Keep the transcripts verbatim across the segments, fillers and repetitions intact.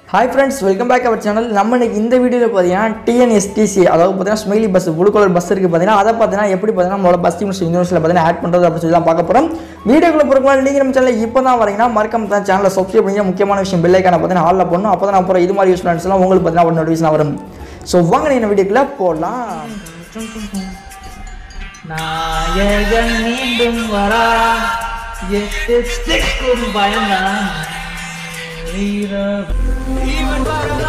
Hi friends, welcome back to our channel. நம்ம இன்னைக்கு இந்த வீடியோல பாத்தீங்கன்னா T N S T C அதாவது பாத்தீங்கன்னா smiley bus blue colour bus இருக்கு பாத்தீங்கன்னா அத பாத்தீங்கன்னா எப்படி பாத்தீங்கன்னா நம்மளோட பஸ் யூனிவர்சிட்டில பாத்தீங்கன்னா ஆட் பண்றது அப்படி சொல்லி தான் பார்க்க போறோம். வீடியோக்குள்ள போறதுக்கு நீங்க நம்ம சேனல்ல இப்போதான் வரீங்கன்னா மறக்காம தான் சேனலை சப்ஸ்கிரைப் பண்ணி முக்கியமான விஷயம் பெல் ஐகானை பாத்தீங்கன்னா ஆல்ல போடணும். அப்பதான் நான் போற இது மாதிரி யூஸ்ஃபுல்லான எல்லாம் உங்களுக்கு பாத்தீங்கன்னா நோட்டிஃபிகேஷன் வரும். சோ வாங்க இந்த வீடியோக்குள்ள போலாம். நாயகன் மீண்டும் வரா எட்டு ஸ்டிக்கும் பயந்தான் Even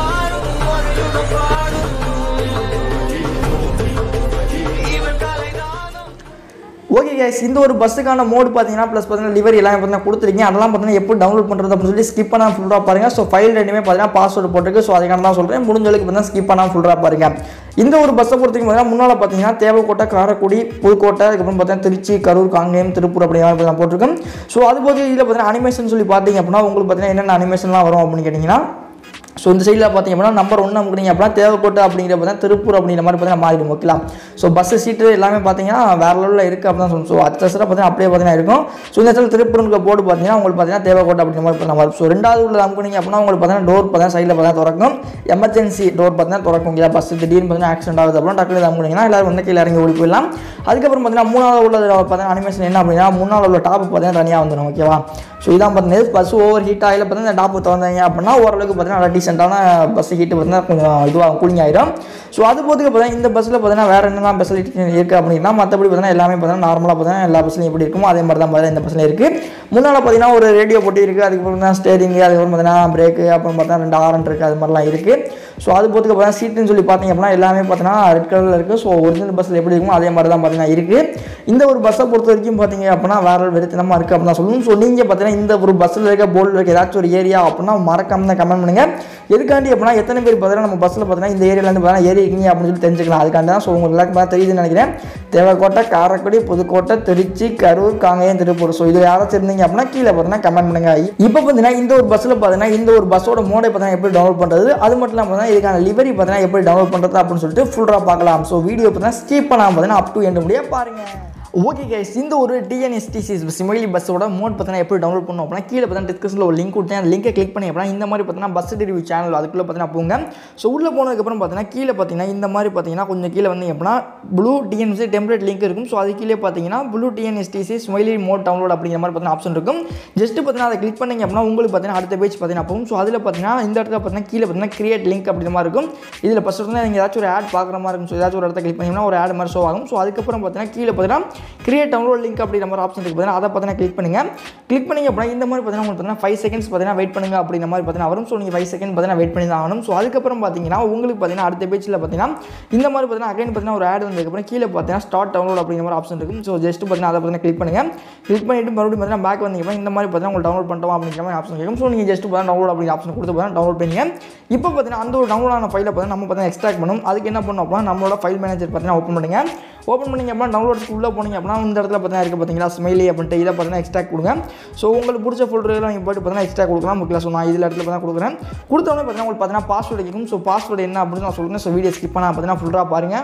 ஓகே गाइस இந்த ஒரு பஸ்ஸுக்கான மோட் பாத்தீங்கன்னா ப்ளஸ் பாத்தீங்கன்னா லிவரி எல்லாம் பாத்தீங்கன்னா கொடுத்துருக்கீங்க. அதெல்லாம் பாத்தீங்கன்னா எப்படி டவுன்லோட் பண்றது அப்படி சொல்லி ஸ்கிப் பண்ணாம ஃபுல்லா பாருங்க. சோ ஃபைல் ரெண்டுமே பாத்தீங்கன்னா பாஸ்வேர்ட் போட்டுருக்கு. சோ அதுக்கான தான் சொல்றேன். முடிஞ்ச அளவுக்கு பாத்தீங்கன்னா ஸ்கிப் பண்ணாம ஃபுல்லா பாருங்க. இந்த ஒரு பஸ்ஸை பொறுத்தவரைக்கும் பாத்தீங்கன்னா முன்னால பாத்தீங்கன்னா தேவக்கோட்டை, காரைக்குடி, புதுக்கோட்டை, அதுக்கப்புறம் பாத்தீங்கன்னா திருச்சி, கரூர், காங்கேயம், திருப்பூர் அப்படி மாதிரி போட்டிருக்கோம். சோ அது போக இதுல பாத்தீங்கன்னா அனிமேஷன் சொல்லி பாத்தீங்க அப்படின்னா உங்களுக்கு பாத்தீங்கன்னா என்னென்ன அனிமேஷன்லாம் வரும் அப்படின்னு கேட்டீங்கன்னா ஸோ இந்த சைடில் பார்த்தீங்க அப்படின்னா நம்பர் ஒன்று அமுக்குறீங்க அப்படின்னா தேவக்கோட்டை அப்படிங்கிற பார்த்தீங்கன்னா திருப்பூர் அப்படிங்கிற மாதிரி பார்த்தீங்கன்னா மாறிடும். ஓகேலாம். ஸோ பஸ்ஸு சீட்டு எல்லாமே பார்த்தீங்கன்னா வேறு லெவலில் இருக்குது அப்படின்னு தான் சொல்லணும். ஸோ அடுத்த சைடாக பார்த்தீங்கன்னா அப்படியே பார்த்தீங்கன்னா இருக்கும். ஸோ இந்த இடத்துல திருப்பூருக்கு போர்டு பார்த்தீங்கன்னா உங்களுக்கு பார்த்தீங்கன்னா தேவக்கோட்டை அப்படிங்கிற மாதிரி பார்த்தீங்கன்னா வரும். ஸோ ரெண்டாவது உள்ள அமுக்குனீங்க அப்படின்னா உங்களுக்கு பார்த்தீங்கன்னா டோர் பார்த்தீங்கன்னா சைடில் பார்த்தீங்கன்னா திறக்கும். எமர்ஜென்சி டோர் பார்த்தீங்கன்னா திறக்கும். இல்லையா பஸ் திடீர்னு பார்த்தீங்கன்னா ஆக்சிடென்ட் ஆகுது அப்படின்னா டக்குனு அமுக்குனீங்கன்னா எல்லாரும் வந்து கீழே இறங்கி ஓடி போயிடலாம். அதுக்கப்புறம் பார்த்தீங்கன்னா மூணாவது உள்ள பார்த்தீங்கன்னா அனிமேஷன் என்ன அப்படின்னா முன்னாள் உள்ள டாப் பார்த்தீங்கன்னா தனியாக வந்துடும். ஓகேவா. ஸோ இதான் பார்த்தீங்கன்னா பஸ் ஓவர் ஹீட் ஆகல பார்த்தீங்கன்னா இந்த டாப்பு திறந்தாங்க அப்படின்னா ஓரளவுக்கு பார்த்தீங்கன்னா நல்லா டீசெண்டான பஸ் ஹீட்டு பார்த்தீங்கன்னா கொஞ்சம் இதுவாக கூலிங் ஆயிடும். ஸோ அது போதுக்கு பார்த்தீங்கன்னா இந்த பஸ்ஸில் பார்த்தீங்கன்னா வேறு என்னெல்லாம் ஃபெசிலிட்டி இருக்குது அப்படின்னா மற்றபடி பார்த்தீங்கன்னா எல்லாமே பார்த்தீங்கன்னா நார்மலாக பார்த்தீங்கன்னா எல்லா பஸ்லையும் எப்படி இருக்குமோ அதே மாதிரி தான் பார்த்தீங்கன்னா இந்த பஸ்ஸில் இருக்குது. முன்னால் பார்த்தீங்கன்னா ஒரு ரேடியோ போட்டி இருக்குது. அதுக்கப்புறம் தான் ஸ்டேரிங்கு, அதுக்கப்புறம் பார்த்தீங்கன்னா பிரேக்கு, அப்புறம் பார்த்தீங்கன்னா ரெண்டு ஆரன் இருக்குது. அது மாதிரிலாம் இருக்குது. ஸோ அது போதுக்கு பார்த்தீங்கன்னா சீட்டுன்னு சொல்லி பார்த்தீங்க அப்படின்னா எல்லாமே பார்த்தீங்கன்னா ரெட் கலரில் இருக்குது. ஸோ ஒரிஜினல் பஸ்ஸில் எப்படி இருக்குமோ அதே மாதிரி தான் பார்த்தீங்கன்னா இருக்குது. இந்த ஒரு பஸ்ஸை பொறுத்த வரைக்கும் பார்த்தீங்க அப்படின்னா வேறு வெறித்தனமாக இருக்குது அப்படின்னு தான் சொல்லணும். ஸோ நீங்கள் பார்த்தீங்கன்னா இந்த ஒரு பஸ்ஸில் இருக்க போர்டில் இருக்க ஏதாச்சும் ஒரு ஏரியா அப்படின்னா மறக்காம தான் கமெண்ட் பண்ணுங்கள். எதுக்காண்டி அப்படின்னா எத்தனை பேர் பார்த்தீங்கன்னா நம்ம பஸ்ஸில் பார்த்தீங்கன்னா இந்த ஏரியாவிலேருந்து பார்த்தீங்கன்னா ஏறி இருக்கீங்க அப்படின்னு சொல்லி தெரிஞ்சுக்கலாம். அதுக்காண்டி தான். ஸோ உங்களுக்கு எல்லாருக்கும் பார்த்தா தெரியுதுன்னு நினைக்கிறேன். தேவக்கோட்டை, காரைக்குடி, புதுக்கோட்டை, திருச்சி, கரூர், காங்கேயம், திருப்பூர். ஸோ இது யாராச்சும் இருந்தீங்க அப்படின்னா கீழே பார்த்தீங்கன்னா கமெண்ட் பண்ணுங்க. இப்போ பார்த்தீங்கன்னா இந்த ஒரு பஸ்ஸில் பார்த்தீங்கன்னா இந்த ஒரு பஸ்ஸோட மோடை பார்த்தீங்கன்னா எப்படி டவுன்லோட் பண்ணுறது, அது மட்டும் இல்லாமல் பார்த்தீங்கன்னா இதுக்கான லிவரி பார்த்தீங்கன்னா எப்படி டவுன்லோட் பண்ணுறது அப்படின்னு சொல்லிட்டு ஃபுல்லாக பார்க்கலாம். ஸோ வீடியோ பார்த்தீங்கன்னா ஸ்கிப் பண்ணாமல் பார்த்தீங்கன்னா அப் டு எண்ட் முடிய பாருங்க. ஓகே கைஸ் இந்த ஒரு T N S T C smiley பஸ்ஸோட மோட் பார்த்தீங்கன்னா எப்படி டவுன்லோட் பண்ணணும் அப்படின்னா கீழே பார்த்தீங்கன்னா டிஸ்கிரிப்ஷனில் ஒரு லிங்க் கொடுத்தேன். அந்த லிங்கை கிளிக் பண்ணி அப்படின்னா இந்த மாதிரி பார்த்தீங்கன்னா பஸ் ரிவ்யூ சேனல் அதுக்குள்ளே பார்த்தீங்கன்னா போங்க. ஸோ உள்ளே போனதுக்கப்புறம் பார்த்தீங்கன்னா கீழே பார்த்தீங்கன்னா இந்த மாதிரி பார்த்தீங்கன்னா கொஞ்சம் கீழே வந்து எப்படின்னா blue T N S template link இருக்கும். ஸோ அது கீழே பார்த்தீங்கன்னா blue T N S T C smiley mod download அப்படிங்கிற மாதிரி பார்த்தீங்கன்னா ஆப்ஷன் இருக்கும். ஜஸ்ட் பார்த்தீங்கன்னா அதை கிளிக் பண்ணிங்க அப்படின்னா உங்களுக்கு பார்த்தீங்கன்னா அடுத்த பேஜ் பார்த்தீங்கன்னா போகும். ஸோ அதில் பார்த்தீங்கன்னா இந்த இடத்துல பார்த்தீங்கன்னா கீழே பார்த்தீங்கன்னா கிரியேட் லிங்க் அப்படிங்கிற மாதிரி இருக்கும். இதில் ஃபஸ்ட் வந்து நீங்கள் ஏதாச்சும் ஒரு ஆட் பார்க்குற மாதிரி இருக்கும். ஸோ ஏதாச்சும் ஒரு இடத்த கிளிக் பண்ணிங்கன்னா ஒரு ஆட் மாதிரி ஷோ ஆகும். ஸோ அதுக்கப்புறம் பார்த்தீங்கன்னா கீழே பார்த்தீங்கன்னா கிரியேட் டவுன்லோட் லிங்க் அப்படிங்கிற மாதிரி ஆப்ஷன் இருக்குது. அதை பார்த்தீங்கன்னா கிளிக் பண்ணுங்க. கிளிக் பண்ணிங்க அப்படின்னா இந்த மாதிரி பார்த்தீங்கன்னா உங்களுக்கு பார்த்தீங்கன்னா ஃபைவ் செகண்ட்ஸ் பார்த்தீங்கன்னா வெயிட் பண்ணுங்க அப்படிங்கிற மாதிரி பார்த்தீங்கன்னா வரும். ஸோ நீங்கள் ஃபைவ் செகண்ட் பார்த்தீங்கன்னா வெயிட் பண்ணி தான் ஆகணும். ஸோ அதுக்கப்புறம் பார்த்தீங்கன்னா உங்களுக்கு பார்த்தீங்கன்னா அடுத்த பேஜில் பார்த்தீங்கன்னா இந்த மாதிரி பார்த்தீங்கன்னா அகைன் பார்த்தீங்கன்னா ஒரு ஆட் வந்ததுக்கப்புறம் கீழே பார்த்தீங்கன்னா ஸ்டார்ட் டவுன்லோட் அப்படிங்கிற மாதிரி ஆப்ஷன் இருக்கும். ஸோ ஜஸ்ட் பார்த்தீங்கன்னா அதை பார்த்தீங்கன்னா கிளிக் பண்ணுங்க. கிளிக் பண்ணிட்டு மறுபடியும் பார்த்தீங்கன்னா பேக் வந்தீங்கன்னா இந்த மாதிரி பார்த்தீங்கன்னா உங்களுக்கு டவுன்லோட் பண்ணுறோம் அப்படிங்கிற மாதிரி ஆப்ஷன் இருக்கும். ஸோ நீங்கள் ஜஸ்ட் பார்த்தீங்கன்னா டவுன்லோட் அப்படிங்கிற ஆப்ஷன் கொடுத்து பார்த்தீங்கன்னா டவுன்லோட் பண்ணுங்க. இப்போ பார்த்தீங்கன்னா அந்த ஒரு டவுன்லோட் ஆன ஃபைலை பார்த்தீங்கன்னா நம்ம பார்த்தீங்கன்னா எக்ஸ்ட்ராக்ட் பண்ணணும். அதுக்கு என்ன பண்ணணும் அப்படின்னா நம்மளோட ஃபைல் மேனேஜர் பார்த்தீங்கன்னா ஓப்பன் பண்ணுங்க. ஓப்பன் பண்ணிங்க அப்படின்னா டவுன்லோட்ஸ்க்கு உள்ளே போனீங்க அப்படின்னா இந்த இடத்துல பார்த்தீங்கன்னா இருக்குது பார்த்தீங்களா ஸ்மைலி அப்படின்ட்டு இதை பார்த்தீங்கன்னா எக்ஸ்ட்ராக்ட் கொடுங்க. ஸோ உங்களுக்கு பிடிச்ச ஃபோல்டரில் நீங்கள் போய்ட்டு பார்த்தீங்கன்னா எக்ஸ்ட்ரா கொடுக்கலாம். முக்கியம் ஸோ நான் இதில் இடத்துல பார்த்தீங்கன்னா கொடுக்குறேன். கொடுத்தவொடனே பார்த்தீங்கன்னா உங்களுக்கு பார்த்தீங்கன்னா பாஸ்வேர்டு கேட்கும். ஸோ பாஸ்வேர்டு என்ன அப்படின்னு நான் சொல்கிறேன். ஸோ வீடியோ ஸ்கிப் பண்ணால் பார்த்தீங்கன்னா ஃபுல்லாக பாருங்கள்.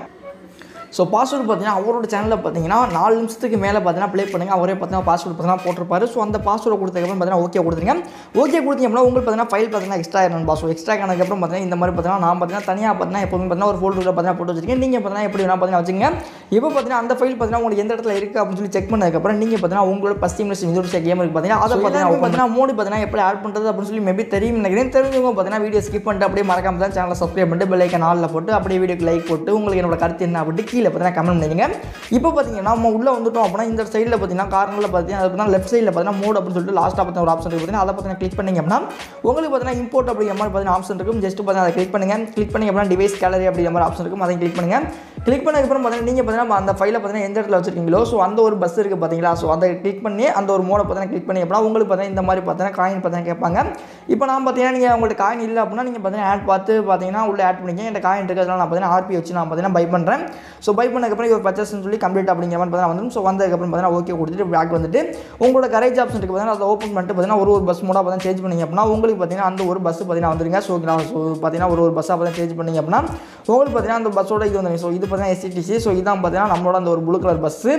ஸோ பாஸ்வேர்டு பார்த்தீங்கன்னா அவரோட சேனலில் பார்த்தீங்கன்னா நாலு நிமிஷத்துக்கு மேலே பார்த்தீங்கன்னா ப்ளே பண்ணுங்கள். அவரே பார்த்தீங்கன்னா பாஸ்வேர்டு பார்த்தீங்கன்னா போட்டிருப்பாரு. ஸோ அந்த பாஸ்வேர்டு கொடுத்ததுக்கப்புறம் பார்த்தீங்கன்னா ஓகே கொடுத்துருங்க. ஓகே கொடுத்தீங்க அப்படின்னா உங்களுக்கு பார்த்தீங்கன்னா ஃபைல் பார்த்தீங்கன்னா எக்ஸ்ட்ரா ஆயிரம் பாஸ்வேர்டு எக்ஸ்ட்ரா ஆனதுக்கப்புறம் பார்த்தீங்கன்னா இந்த மாதிரி பார்த்தீங்கன்னா நான் பார்த்தீங்கன்னா தனியாக பார்த்தீங்கன்னா எப்போதுமே பார்த்தீங்கன்னா ஒரு ஃபோல்டரில் பார்த்தீங்கன்னா போட்டு வச்சிருக்கேன். நீங்கள் பார்த்தீங்கன்னா எப்படி வேணா பார்த்தீங்கன்னா வச்சுங்க. இப்போ பார்த்தீங்கன்னா அந்த ஃபைல் பார்த்தீங்கன்னா உங்களுக்கு எந்த இடத்துல இருக்குது அப்படின்னு சொல்லி செக் பண்ணதுக்கப்புறம் நீங்கள் பார்த்தீங்கன்னா உங்களோட ஃபஸ்ட் இன்வெஸ்ட் இன்வெஸ்ட் கேம் இருக்குது பார்த்தீங்கன்னா அதை பார்த்தீங்கன்னா பார்த்தீங்கன்னா மோடி பார்த்தீங்கன்னா எப்படி ஆட் பண்ணுறது அப்படின்னு சொல்லி மேபி தெரியும் நினைக்கிறேன். தெரிஞ்சவங்க பார்த்தீங்கன்னா வீடியோ ஸ்கிப் பண்ணிட்டு அப்படியே மறக்காம தான் சேனலை சப்ஸ்கிரைப் பண்ணிட்டு பெல் ஐக்கான் ஆல்ல போட்டு அப்படியே வீடியோக்கு லைக் போட்டு உங்களுக்கு என்னோட கருத்து என்ன அப்படின்ட்டு கீழே பார்த்தீங்கன்னா கமெண்ட் பண்ணுங்க. இப்போ பார்த்தீங்கன்னா நம்ம உள்ளே வந்துட்டோம் அப்படின்னா இந்த சைடில் பார்த்தீங்கன்னா கார்னரில் பார்த்தீங்கன்னா அது பார்த்தீங்கன்னா லெஃப்ட் சைடில் பார்த்தீங்கன்னா மோட் அப்படின்னு சொல்லிட்டு லாஸ்ட்டாக பார்த்தீங்கன்னா ஒரு ஆப்ஷன் இருக்குது பார்த்தீங்கன்னா அதை பார்த்தீங்கன்னா கிளிக் பண்ணிங்க அப்படின்னா உங்களுக்கு பார்த்தீங்கன்னா இம்போர்ட் அப்படிங்கிற மாதிரி பார்த்தீங்கன்னா ஆப்ஷன் இருக்கும். ஜஸ்ட் பார்த்தீங்கன்னா அதை கிளிக் பண்ணுங்க. கிளிக் பண்ணி அப்படின்னா டிவைஸ் கேலரி அப்படிங்கிற மாதிரி ஆப்ஷன் இருக்கும். அதை கிளிக் பண்ணுங்க. கிளிக் பண்ணதுக்கப்புறம் பார்த்தீங்கன்னா நீங்கள் பார்த்தீங்கன்னா அந்த ஃபைலை பார்த்தீங்கன்னா எந்த இடத்துல வச்சிருக்கீங்களோ ஸோ அந்த ஒரு பஸ் இருக்குது பார்த்தீங்களா. ஸோ அதை கிளிக் பண்ணி அந்த ஒரு மோடை பார்த்தீங்கன்னா கிளிக் பண்ணி அப்படின்னா உங்களுக்கு பார்த்தீங்கன்னா இந்த மாதிரி பார்த்தீங்கன்னா காயின் பார்த்தீங்கன்னா கேட்பாங்க. இப்போ நான் பார்த்தீங்கன்னா நீங்கள் உங்களுக்கு காயின் இல்லை அப்படின்னா நீங்கள் பார்த்தீங்கன்னா ஆட் பார்த்து பார்த்தீங்கன்னா உள்ளே ஆட் பண்ணிக்க இந்த காயின் இருக்கிறதுனால நான் பார்த்தீங்கன்னா ஆர்பி வச்சு நான் பார்த்தீங்கன்னா பை பண்ணுறேன். ஸோ பை பண்ணதுக்கப்புறம் ஒரு பர்ச்சேஸ்ன்னு சொல்லி கம்ப்ளீட் அப்படிங்கிற மாதிரி பார்த்தீங்கன்னா வந்துடும். ஸோ வந்ததுக்கப்புறம் பார்த்தீங்கன்னா ஓகே கொடுத்துட்டு பேக் வந்துட்டு உங்களோட கரேஜ் ஆப்ஷன் இருக்குது பார்த்தீங்கன்னா அதை ஓப்பன் பண்ணிட்டு பார்த்தீங்கன்னா ஒரு ஒரு பஸ் மோடாக பார்த்தீங்கன்னா சேஞ்ச் பண்ணிங்க அப்படின்னா உங்களுக்கு பார்த்தீங்கன்னா அந்த ஒரு பஸ் பார்த்தீங்கன்னா வந்துருங்க. ஸோ ஸோ பார்த்தீங்கன்னா ஒரு ஒரு பஸ்ஸாக பார்த்தீங்கன்னா சேஞ்ச் பண்ணிங்க அப்படின்னா உங்களுக்கு பார்த்தீங்கன்னா அந்த பஸ்ஸோட இது வந்து ஸோ இது பார்த்தீங்கன்னா S C T C. So இதான் பார்த்தீங்கன்னா நம்மளோட அந்த ஒரு ப்ளூ கலர் பஸ்ஸு.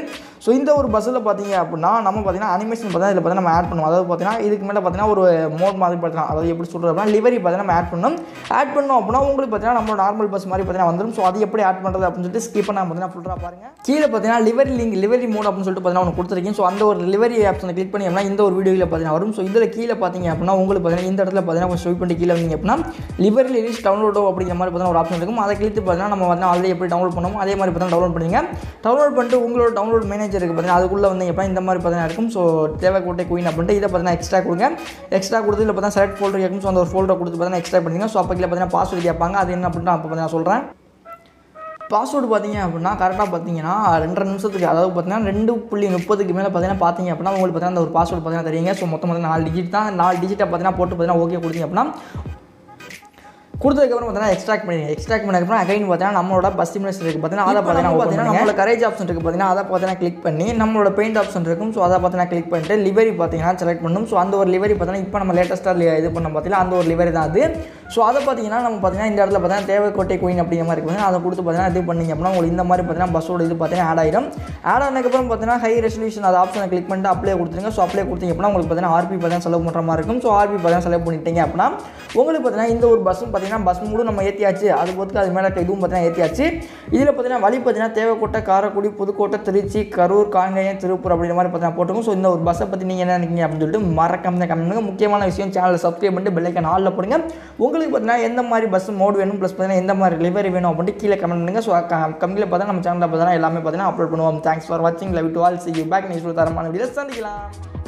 ஸோ இந்த ஒரு பஸ்ஸில் பார்த்தீங்க அப்படின்னா நம்ம பார்த்தீங்கன்னா அனிமேஷன் பார்த்தா இதில் பார்த்தீங்கன்னா நம்ம ஆட் பண்ணுவோம். அதாவது பார்த்தீங்கன்னா இதுக்கு மேலே பார்த்தீங்கன்னா ஒரு மோட் மாதிரி பார்த்தீங்கன்னா அதாவது எப்படி சொல்கிறது அப்படின்னா லிவரி பார்த்தீங்கன்னா நம்ம ஆட் பண்ணணும். ஆட் பண்ணோம் அப்படின்னா உங்களுக்கு பார்த்தீங்கன்னா நம்ம நார்மல் பஸ் மாதிரி பார்த்தீங்கன்னா வந்துடும். ஸோ அது எப்படி ஆட் பண்ணுறது அப்படின்னு சொல்லிட்டு ஸ்கிப் பண்ணால் பார்த்தீங்கன்னா ஃபுல்லாக பாருங்கள். கீழே பார்த்தீங்கன்னா லிவரி லிங்க் லிவரி மோட் அப்படின்னு சொல்லிட்டு பார்த்தீங்கன்னா ஒன்று கொடுத்துருக்கீங்க. ஸோ அந்த ஒரு லிவரி ஆப்ஷனை கிளிக் பண்ணி அப்படின்னா இந்த ஒரு வீடியோவில் பார்த்தீங்கன்னா வரும். ஸோ இதில் கீழே பார்த்தீங்க அப்படின்னா உங்களுக்கு பார்த்தீங்கன்னா இந்த இடத்துல பார்த்தீங்கன்னா கொஞ்சம் ஸ்வைப் பண்ணி கீழே வந்தீங்க அப்படின்னா லிவரி லிரிக்ஸ் டவுன்லோடோ அப்படிங்கிற மாதிரி பார்த்தீங்கன்னா ஒரு ஆப்ஷன் இருக்கும். அதை கிளிக் பார்த்தீங்கன்னா நம்ம வந்து ஆல்ரெடி எப்படி டவுன்லோட் பண்ணுவோம் அதே மாதிரி பார்த்தீங்கன்னா டவுன்லோட் பண்ணுவீங்க. டவுன்லோட் பண்ணிட்டு உங்களோட டவுன்லோட் மேனேஜருக்கு பார்த்தீங்கன்னா அதுக்குள்ளே வந்து எப்போ இந்த மாதிரி பார்த்தீங்கன்னா இருக்கும். ஸோ தேவைக்கோட்டை குயின் அப்படின்ட்டு இதை பார்த்தீங்கன்னா எக்ஸ்ட்ரா கொடுங்க. எக்ஸ்ட்ரா கொடுத்து இதில் பார்த்தீங்கன்னா செலக்ட் ஃபோல்டர் கேட்கும். ஸோ அந்த ஒரு ஃபோல்டர் கொடுத்து பார்த்தீங்கன்னா எக்ஸ்ட்ரா பண்ணிங்க. ஸோ அப்போ கீழே பார்த்தீங்கன்னா பாஸ்வேர்டு கேட்பாங்க. அது என்ன அப்படின்னா அப்போ பார்த்தீங்கன்னா சொல்கிறேன். பாஸ்வேர்டு பார்த்தீங்க அப்படின்னா கரெக்டாக பார்த்தீங்கன்னா ரெண்டரை நிமிஷத்துக்கு அதாவது பார்த்தீங்கன்னா ரெண்டு புள்ளி முப்பதுக்கு மேலே பார்த்தீங்கன்னா பார்த்தீங்க அப்படின்னா உங்களுக்கு பார்த்தீங்கன்னா அந்த ஒரு பாஸ்வேர்டு பார்த்தீங்கன்னா தெரியுங்க. ஸோ மொத்தம் பார்த்தீங்கன்னா நாலு டிஜிட் தான். நாலு டிஜிட்டை பார்த்தீங்கன்னா போட்டு பார்த்தீங்கன்னா ஓகே கொடுத்தீங்க அப்படின்னா கொடுத்ததுக்கப்புறம் பார்த்தீங்கன்னா எக்ஸ்ட்ராக்ட் பண்ணி எக்ஸ்ட்ராக்ட் பண்ணதுக்கப்புறம் அகைன் பார்த்தீங்கன்னா நம்மளோட பஸ் சிமுலேஷன் இருக்குது பார்த்தீங்கன்னா அதை பார்த்தீங்கன்னா பார்த்தீங்கன்னா நம்மளோட கரேஜ் ஆப்ஷன் இருக்குது பார்த்தீங்கன்னா அதை பார்த்தீங்கன்னா கிளிக் பண்ணி நம்மளோட பெயிண்ட் ஆப்ஷன் இருக்கும். ஸோ அதை பார்த்தீங்கன்னா கிளிக் பண்ணிட்டு லிவரி பார்த்தீங்கன்னா செலக்ட் பண்ணணும். ஸோ அந்த ஒரு லிவரி பார்த்தீங்கன்னா இப்போ நம்ம லேட்டஸ்ட்டாக இது பண்ண பார்த்தீங்கன்னா அந்த ஒரு லிவரி தான் அது. ஸோ அதை பார்த்தீங்கன்னா நம்ம பார்த்தீங்கன்னா இந்த இடத்துல பார்த்தீங்கன்னா தேவைக்கோட்டை குயின் அப்படிங்கிற மாதிரி இருக்குது. அதை கொடுத்து பார்த்தீங்கன்னா இது பண்ணிங்க அப்படின்னா உங்களுக்கு இந்த மாதிரி பார்த்தீங்கன்னா பஸ்ஸோட இது பார்த்தீங்கன்னா ஆட் ஆயிடும். ஆட் ஆனதுக்கப்புறம் பார்த்தீங்கன்னா ஹை ரெசல்யூஷன் அது ஆப்ஷனை கிளிக் பண்ணிட்டு அப்ளை கொடுத்துருங்க. ஸோ அப்ளை கொடுத்தீங்க அப்படின்னா உங்களுக்கு பார்த்தீங்கன்னா ஆர்பி பார்த்தீங்கன்னா செலவு பண்ணுற மாதிரி இருக்கும். ஸோ ஆர்பி பார்த்தீங்கன்னா செலவு பண்ணிட்டீங்க அப்படின்னா உங்களுக்கு பார்த்தீங்கன்னா இந்த ஒரு பஸ்ஸும் பார்த்தீங்கன்னா பஸ் மூடு நம்ம ஏற்றியாச்சு. அது பொறுத்து அது மேலே இதுவும் பார்த்தீங்கன்னா ஏற்றியாச்சு. இதில் பார்த்தீங்கன்னா வழி பார்த்தீங்கன்னா தேவைக்கோட்டை, காரைக்குடி, புதுக்கோட்டை, திருச்சி, கரூர், காங்கேயம், திருப்பூர் அப்படிங்கிற மாதிரி பார்த்தீங்கன்னா போட்டுருக்கும். ஸோ இந்த ஒரு பஸ்ஸை பற்றி நீங்கள் என்ன நினைக்கிறீங்க அப்படின்னு சொல்லிட்டு மறக்காம கமெண்ட் பண்ணுங்க. முக்கியமான விஷயம் சேனலை சப்ஸ்கிரைப் பண்ணிட்டு பெல் ஐக்கான் ஆல்ல போடுங்க. உங்களுக்கு பார்த்தீங்கன்னா எந்த மாதிரி பஸ் மோட் வேணும் ப்ளஸ் பார்த்தீங்கன்னா எந்த மாதிரி லிவரி வேணும் அப்படின்ட்டு கீழே கமெண்ட் பண்ணுங்க. ஸோ கம்மியில் பார்த்தா நம்ம சேனலில் பார்த்தீங்கன்னா எல்லாமே பார்த்தீங்கன்னா அப்லோட் பண்ணுவோம். தேங்க்ஸ் ஃபார் வாட்சிங். Love to all. see you back. Next ஒரு தரமான வீடியோவில் சந்திக்கலாம்.